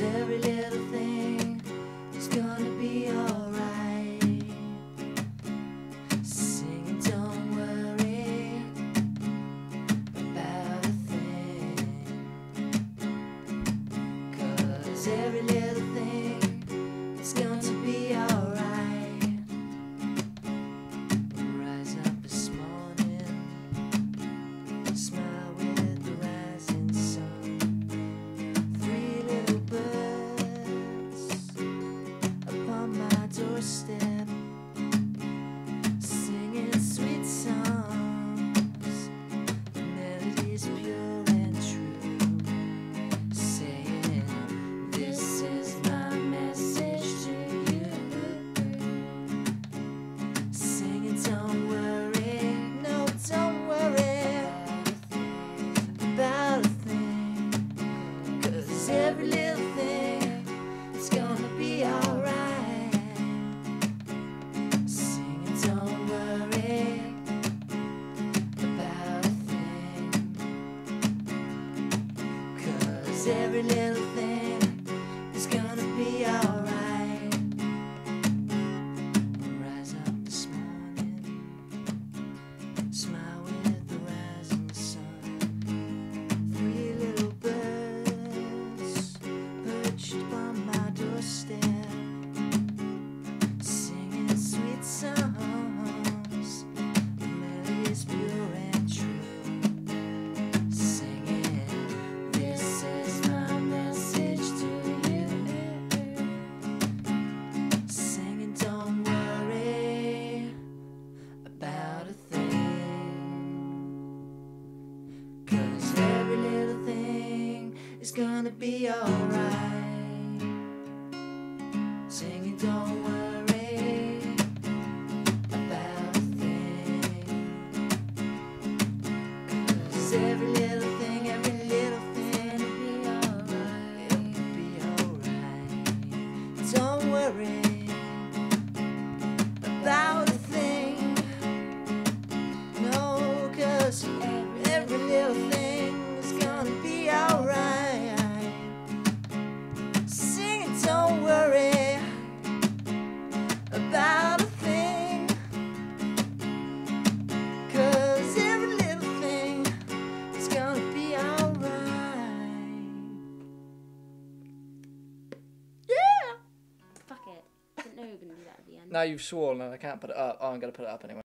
every little thing is gonna be alright. Singing, don't worry about a thing, 'cause every little thing is going to be alright. Rise up this morning, smile with the rising sun. Three little birds upon my doorstep, singing sweet songs, melodies pure and true, saying, this is my message to you. Singing, don't worry, no, don't worry about a thing, 'cause every little thing is gonna be alright. Singing, don't worry about a thing, 'cause every little thing is gonna be alright. Rise up this morning, smile with the rising sun. Three little birds perched upon my doorstep, singing sweet songs, melodies pure and true, singing, this is my message to you. Singing, don't worry about a thing, 'cause every little thing is gonna be alright. Singing, don't worry about a thing, 'cause every little thing will be alright. It'll be alright. Don't worry about a thing, no, 'cause every little thing is gonna be alright. Singing, don't worry about a thing, 'cause every little thing is gonna be alright. Yeah! Fuck it. Didn't know you were gonna do that at the end. Now you've sworn and I can't put it up. Oh, I'm going to put it up anyway.